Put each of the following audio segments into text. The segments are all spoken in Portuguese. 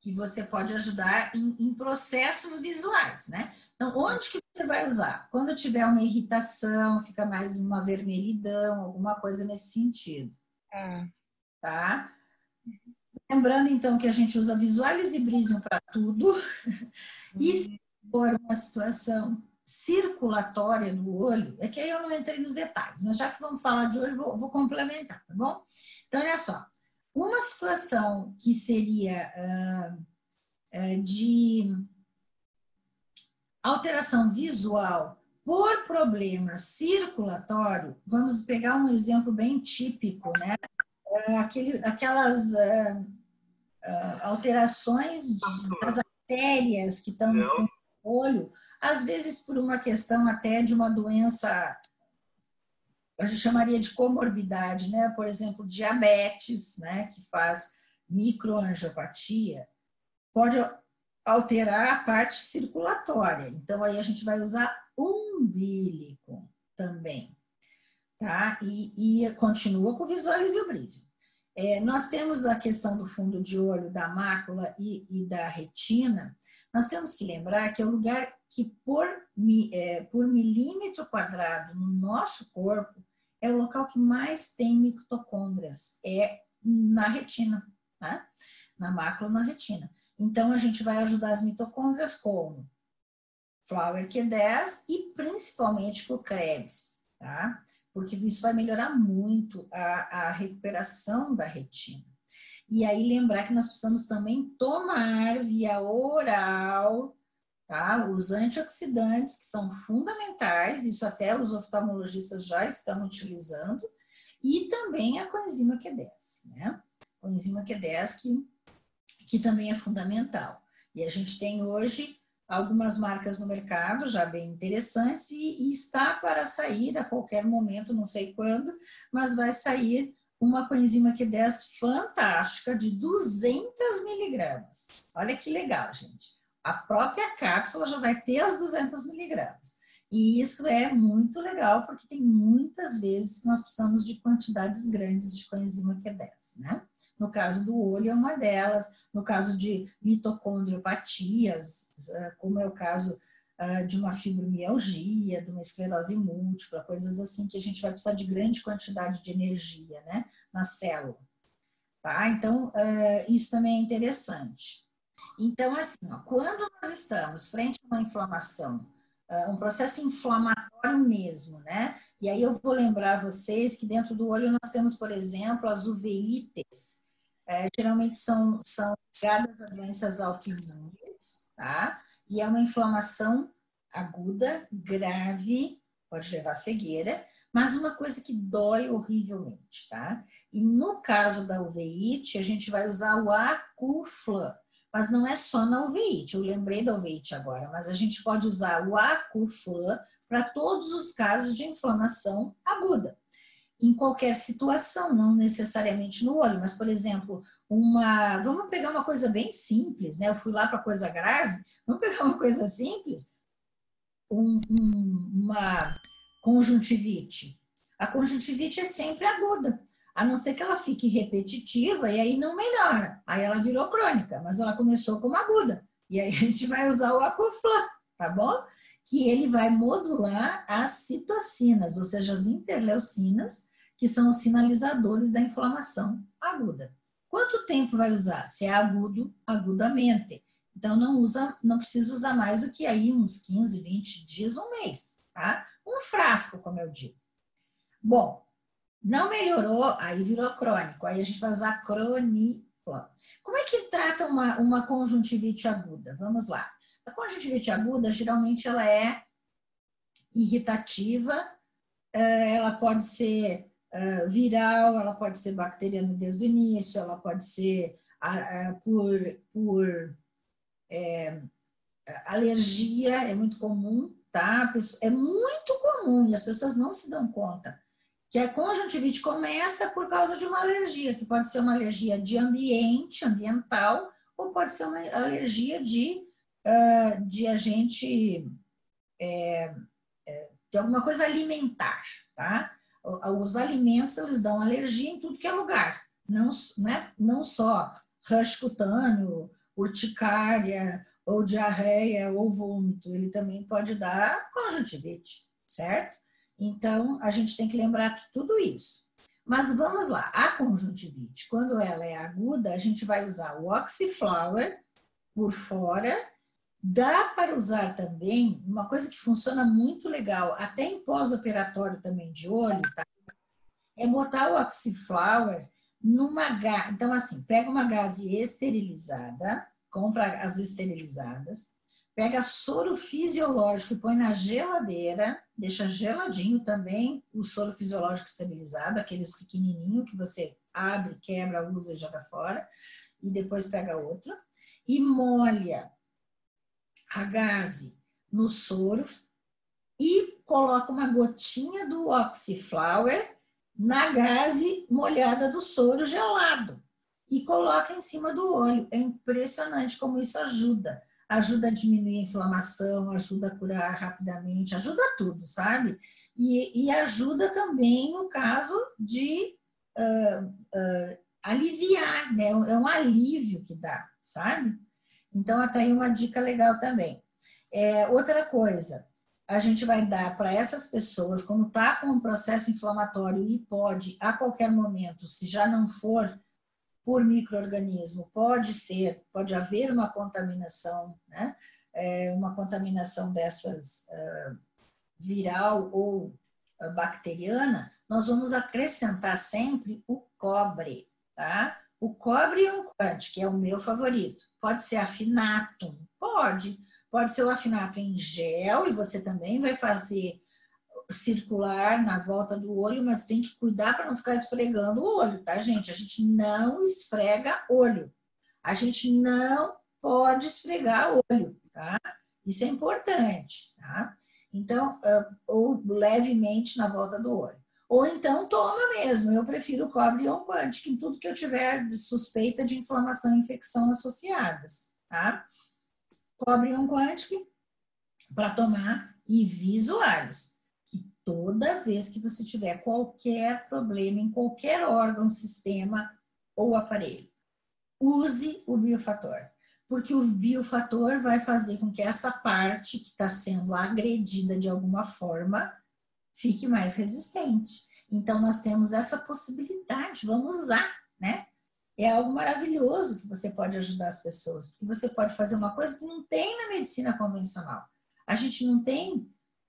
que você pode ajudar em processos visuais, né? Então, onde que você vai usar? Quando tiver uma irritação, fica mais uma vermelhidão, alguma coisa nesse sentido, tá? Lembrando, então, que a gente usa Visualize Brisium para tudo. E se for uma situação circulatória do olho, é que aí eu não entrei nos detalhes, mas já que vamos falar de olho, vou complementar, tá bom? Então, olha só. Uma situação que seria de alteração visual por problema circulatório, vamos pegar um exemplo bem típico, né? Aquelas alterações das artérias que estão no fundo do olho, às vezes por uma questão até de uma doença, a gente chamaria de comorbidade, né? Por exemplo, diabetes, né? Que faz microangiopatia, pode alterar a parte circulatória. Então, aí a gente vai usar umbilico também, tá? E continua com Visualize o Brisium. Nós temos a questão do fundo de olho, da mácula e da retina. Nós temos que lembrar que é o lugar que, por milímetro quadrado no nosso corpo, é o local que mais tem mitocôndrias, na retina, tá? Na mácula, na retina. Então, a gente vai ajudar as mitocôndrias como Flower Q10 e principalmente com o Krebs, tá? Porque isso vai melhorar muito a recuperação da retina. E aí, lembrar que nós precisamos também tomar via oral, tá? Os antioxidantes, que são fundamentais, isso até os oftalmologistas já estão utilizando, e também a coenzima Q10, né? Coenzima Q10 que também é fundamental. E a gente tem hoje algumas marcas no mercado já bem interessantes e está para sair a qualquer momento, não sei quando, mas vai sair uma coenzima Q10 fantástica de 200 miligramas. Olha que legal, gente. A própria cápsula já vai ter as 200 miligramas. E isso é muito legal, porque tem muitas vezes que nós precisamos de quantidades grandes de coenzima Q10, né? No caso do olho é uma delas, no caso de mitocondriopatias, como é o caso de uma fibromialgia, de uma esclerose múltipla, coisas assim que a gente vai precisar de grande quantidade de energia, né, na célula. Tá? Então, isso também é interessante. Então, assim, quando nós estamos frente a uma inflamação, um processo inflamatório mesmo, né? E aí eu vou lembrar vocês que dentro do olho nós temos, por exemplo, as uveites, geralmente são ligadas a doenças autoimunes, tá? E é uma inflamação aguda, grave, pode levar a cegueira, mas uma coisa que dói horrivelmente, tá? E no caso da uveíte, a gente vai usar o Acuflan, mas não é só na uveíte, eu lembrei da uveíte agora, mas a gente pode usar o Acuflan para todos os casos de inflamação aguda. Em qualquer situação, não necessariamente no olho, mas, por exemplo, vamos pegar uma coisa bem simples, né? Eu fui lá para coisa grave, vamos pegar uma coisa simples, uma conjuntivite. A conjuntivite é sempre aguda, a não ser que ela fique repetitiva e aí não melhora. Aí ela virou crônica, mas ela começou como aguda. E aí a gente vai usar o Acuflan, tá bom? Que ele vai modular as citocinas, ou seja, as interleucinas, que são os sinalizadores da inflamação aguda. Quanto tempo vai usar? Se é agudo, agudamente. Então, não precisa usar mais do que aí uns 15, 20 dias, um mês, tá? Um frasco, como eu digo. Bom, não melhorou, aí virou crônico. Aí a gente vai usar Croniflan. Como é que trata uma conjuntivite aguda? Vamos lá. A conjuntivite aguda, geralmente, ela é irritativa, ela pode ser viral, ela pode ser bacteriana desde o início, ela pode ser por alergia, é muito comum, tá? É muito comum e as pessoas não se dão conta que a conjuntivite começa por causa de uma alergia, que pode ser uma alergia de ambiental, ou pode ser uma alergia de agente, de alguma coisa alimentar, tá? Os alimentos, eles dão alergia em tudo que é lugar, não só rush cutâneo, urticária, ou diarreia, ou vômito. Ele também pode dar conjuntivite, certo? Então, a gente tem que lembrar de tudo isso. Mas vamos lá, a conjuntivite, quando ela é aguda, a gente vai usar o Oxiflower por fora. Dá para usar também uma coisa que funciona muito legal, até em pós-operatório também de olho, tá? É botar o Oxiflower numa gaze. Então, assim, pega uma gaze esterilizada, compra as esterilizadas, pega soro fisiológico e põe na geladeira, deixa geladinho também o soro fisiológico esterilizado, aqueles pequenininhos que você abre, quebra, usa e joga fora, e depois pega outro, e molha a gaze no soro e coloca uma gotinha do Oxiflower na gaze molhada do soro gelado e coloca em cima do olho. É impressionante como isso ajuda. Ajuda a diminuir a inflamação, ajuda a curar rapidamente, ajuda tudo, sabe? E ajuda também no caso de aliviar, né? É um alívio que dá, sabe? Então, até aí uma dica legal também. Outra coisa, a gente vai dar para essas pessoas, como está com um processo inflamatório e pode, a qualquer momento, se já não for por micro-organismo, pode haver uma contaminação, né? Uma contaminação dessas viral ou bacteriana, nós vamos acrescentar sempre o cobre, tá? O cobre ionquante, que é o meu favorito. Pode ser afinato? Pode ser o afinato em gel, e você também vai fazer circular na volta do olho, mas tem que cuidar para não ficar esfregando o olho, tá, gente? A gente não esfrega olho. A gente não pode esfregar olho, tá? Isso é importante, tá? Então, ou levemente na volta do olho. Ou então toma mesmo. Eu prefiro cobre ionquante, que em tudo que eu tiver suspeita de inflamação e infecção associadas, tá? Cobre ionquante para tomar e Visualis, que toda vez que você tiver qualquer problema em qualquer órgão, sistema ou aparelho, use o biofator, porque o biofator vai fazer com que essa parte que está sendo agredida de alguma forma fique mais resistente. Então, nós temos essa possibilidade, vamos usar, né? É algo maravilhoso que você pode ajudar as pessoas, porque você pode fazer uma coisa que não tem na medicina convencional. A gente não tem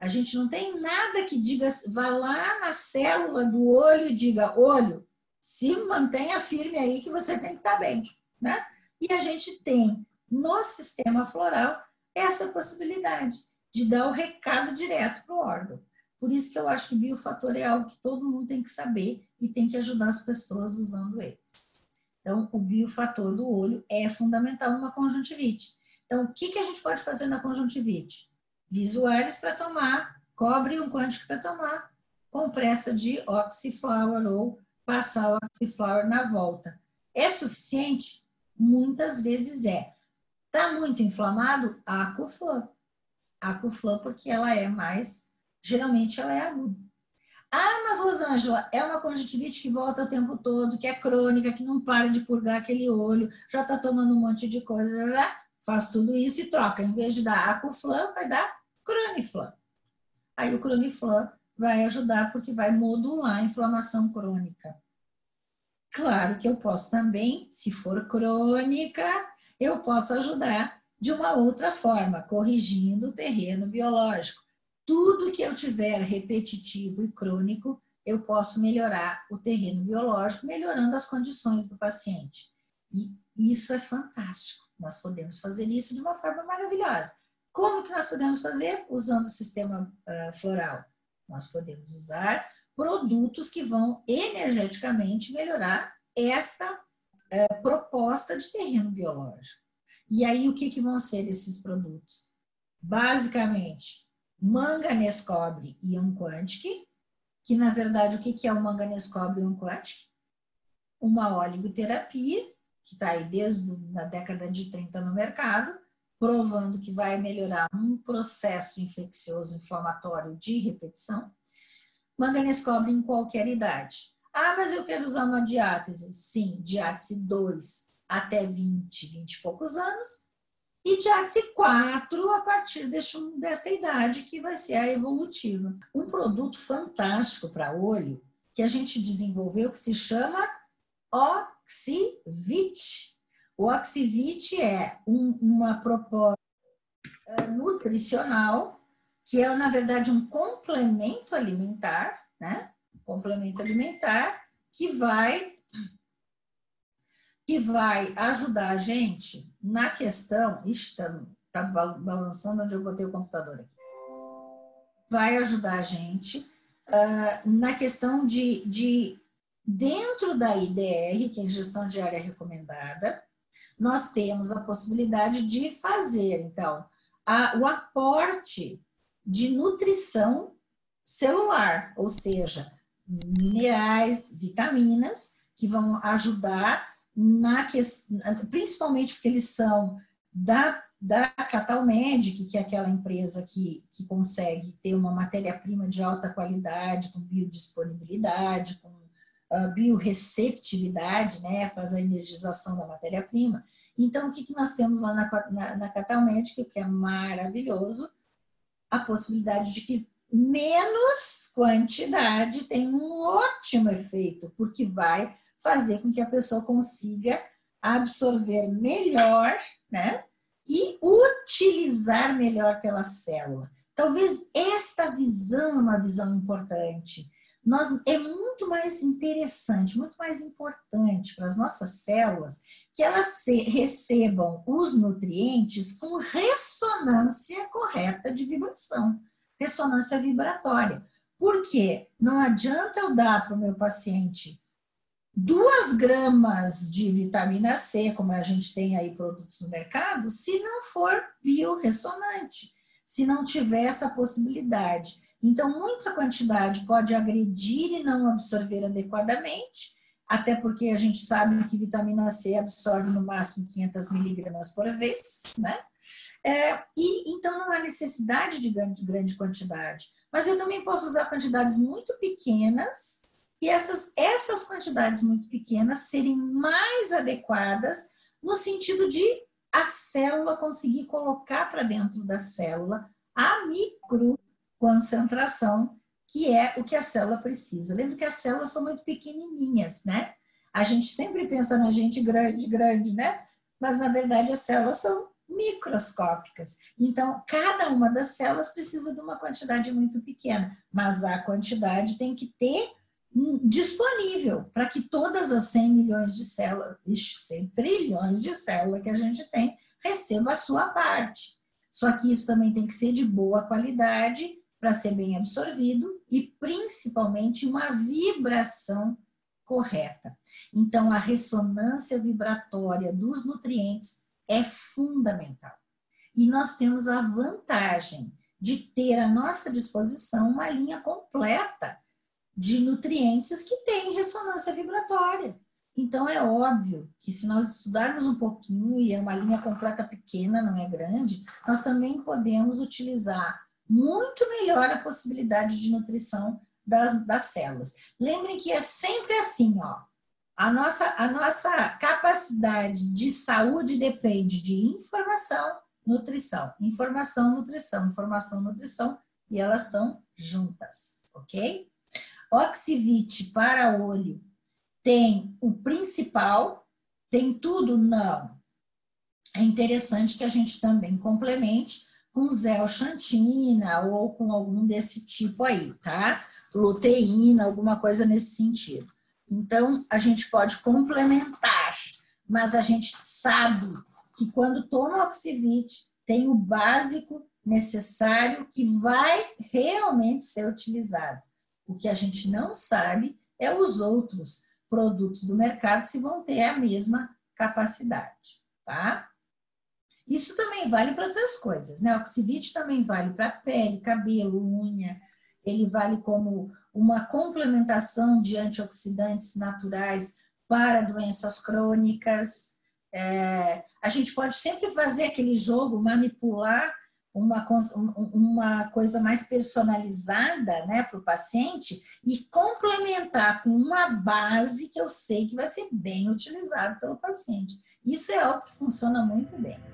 nada que diga, vá lá na célula do olho e diga, olho, se mantenha firme aí que você tem que estar bem, né? E a gente tem no sistema floral essa possibilidade de dar o recado direto para o órgão. Por isso que eu acho que biofator é algo que todo mundo tem que saber e tem que ajudar as pessoas usando eles. Então, o biofator do olho é fundamental numa conjuntivite. Então, o que a gente pode fazer na conjuntivite? Visualis para tomar, cobre ionquante para tomar, compressa de Oxiflower ou passar o Oxiflower na volta. É suficiente? Muitas vezes é. Está muito inflamado? Acuflan. Acuflan porque ela é mais, geralmente ela é aguda. Ah, mas Rosângela, é uma conjuntivite que volta o tempo todo, que é crônica, que não para de purgar aquele olho, já está tomando um monte de coisa, faz tudo isso e troca. Em vez de dar Acuflan, vai dar Croniflan. Aí o Croniflan vai ajudar porque vai modular a inflamação crônica. Claro que eu posso também, se for crônica, eu posso ajudar de uma outra forma, corrigindo o terreno biológico. Tudo que eu tiver repetitivo e crônico, eu posso melhorar o terreno biológico, melhorando as condições do paciente. E isso é fantástico. Nós podemos fazer isso de uma forma maravilhosa. Como que nós podemos fazer? Usando o sistema floral. Nós podemos usar produtos que vão energeticamente melhorar esta proposta de terreno biológico. E aí, o que vão ser esses produtos? Basicamente, manganês cobre ion quantic, que na verdade, o que é o manganês cobre ion quantic? Uma oligoterapia, que está aí desde a década de 30 no mercado, provando que vai melhorar um processo infeccioso inflamatório de repetição. Manganês cobre em qualquer idade. Ah, mas eu quero usar uma diátese. Sim, diátese 2. até 20 e poucos anos, e diátese 4 a partir desta idade, que vai ser a evolutiva. Um produto fantástico para olho que a gente desenvolveu que se chama Oxivit. O Oxivit é uma proposta nutricional que é, na verdade, um complemento alimentar, né? Complemento alimentar que vai ajudar a gente na questão... Ixi, tá balançando onde eu botei o computador aqui. Vai ajudar a gente na questão de dentro da IDR, que é a Ingestão Diária Recomendada, nós temos a possibilidade de fazer, então, o aporte de nutrição celular, ou seja, minerais, vitaminas, que vão ajudar principalmente porque eles são da Catalmedic, que é aquela empresa que consegue ter uma matéria-prima de alta qualidade, com biodisponibilidade, com biorreceptividade, né? Faz a energização da matéria-prima. Então, o que nós temos lá na Catalmedic, que é maravilhoso? A possibilidade de que menos quantidade tem um ótimo efeito, porque vai fazer com que a pessoa consiga absorver melhor, né? E utilizar melhor pela célula. Talvez esta visão é uma visão importante. É muito mais interessante, muito mais importante para as nossas células que elas recebam os nutrientes com ressonância correta de vibração, ressonância vibratória. Por quê? Não adianta eu dar para o meu paciente 2 gramas de vitamina C, como a gente tem aí produtos no mercado, se não for biorressonante, se não tiver essa possibilidade. Então, muita quantidade pode agredir e não absorver adequadamente, até porque a gente sabe que vitamina C absorve no máximo 500 miligramas por vez, né? E então não há necessidade de grande quantidade. Mas eu também posso usar quantidades muito pequenas, e essas quantidades muito pequenas serem mais adequadas no sentido de a célula conseguir colocar para dentro da célula a microconcentração, que é o que a célula precisa. Lembra que as células são muito pequenininhas, né? A gente sempre pensa na gente grande, né? Mas, na verdade, as células são microscópicas. Então, cada uma das células precisa de uma quantidade muito pequena, mas a quantidade tem que ter disponível para que todas as 100 milhões de células, 100 trilhões de células que a gente tem, receba a sua parte. Só que isso também tem que ser de boa qualidade para ser bem absorvido e principalmente uma vibração correta. Então, a ressonância vibratória dos nutrientes é fundamental. E nós temos a vantagem de ter à nossa disposição uma linha completa de nutrientes que têm ressonância vibratória. Então, é óbvio que se nós estudarmos um pouquinho, e é uma linha completa pequena, não é grande, nós também podemos utilizar muito melhor a possibilidade de nutrição das células. Lembrem que é sempre assim, ó. A nossa capacidade de saúde depende de informação, nutrição. Informação, nutrição, informação, nutrição, e elas estão juntas, ok? Oxivit para olho tem o principal, tem tudo? Não. É interessante que a gente também complemente com zeoxantina ou com algum desse tipo aí, tá? Luteína, alguma coisa nesse sentido. Então, a gente pode complementar, mas a gente sabe que quando toma Oxivit, tem o básico necessário que vai realmente ser utilizado. O que a gente não sabe é os outros produtos do mercado se vão ter a mesma capacidade, tá? Isso também vale para outras coisas, né? O Oxivit também vale para pele, cabelo, unha. Ele vale como uma complementação de antioxidantes naturais para doenças crônicas. A gente pode sempre fazer aquele jogo, manipular uma coisa mais personalizada, né, para o paciente e complementar com uma base que eu sei que vai ser bem utilizado pelo paciente. Isso é algo que funciona muito bem.